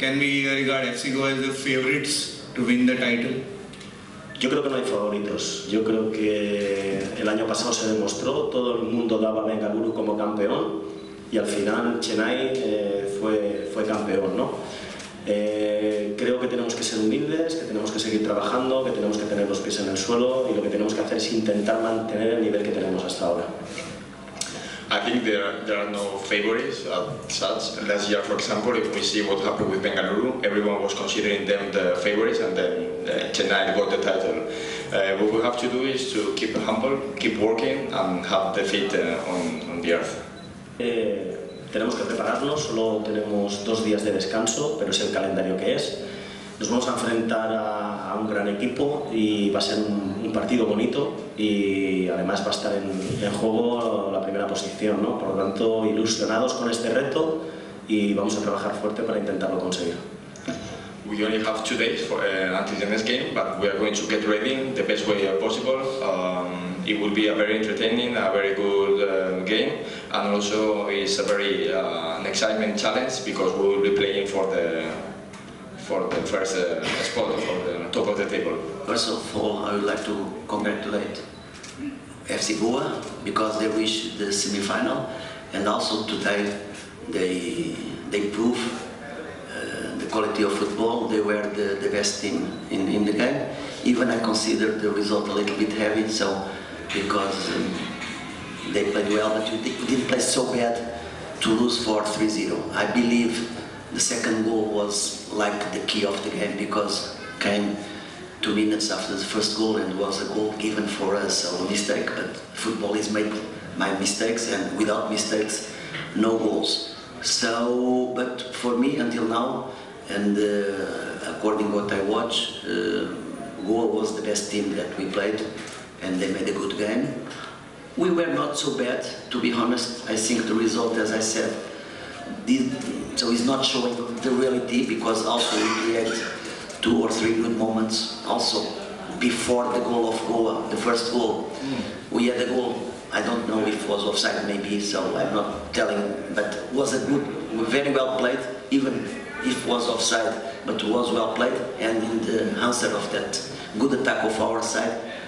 can we regard FC Goa as the favorites to win the title? Yo creo que no hay favoritos. Yo creo que el año pasado se demostró, todo el mundo daba a Bengaluru como campeón y al final Chennai fue campeón, ¿no? Creo que tenemos que ser humildes, que tenemos que seguir trabajando, que tenemos que tener los pies en el suelo y lo que tenemos que hacer es intentar mantener el nivel que tenemos hasta ahora. I think there are no favorites as such. Last year, for example, if we see what happened with Bengaluru, everyone was considering them the favorites, and then Chennai got the title. What we have to do is to keep humble, keep working, and have the feet on the earth. Tenemos que prepararnos, solo tenemos 2 días de descanso, pero es el calendario que es. Nos vamos a enfrentar a un gran equipo y va a ser un partido bonito y además va a estar en juego la primera posición, ¿no? Por lo tanto, ilusionados con este reto y vamos a trabajar fuerte para intentarlo conseguir. We only have 2 days until the next game, but we are going to get ready the best way possible. It will be a very entertaining, a very good game, and also it's a very an exciting challenge because we will be playing for the first spot, for the top of the table. First of all, I would like to congratulate FC Goa because they reached the semi-final, and also today they proved the quality of football. They were the best team in the game. Even I consider the result a little bit heavy, so because they played well, but we didn't play so bad to lose for 3-0. I believe the second goal was like the key of the game because came 2 minutes after the first goal and was a goal given for us, a mistake, but football is made by mistakes, and without mistakes, no goals. So, but for me until now, and according to what I watched, Goa was the best team that we played, and they made a good game. We were not so bad, to be honest. I think the result, as I said, so it's not showing the reality because also we create 2 or 3 good moments also before the goal of Goa, the first goal. We had a goal, I don't know if it was offside maybe, so I'm not telling, but it was a good, very well played, even if it was offside, but it was well played, and in the answer of that good attack of our side,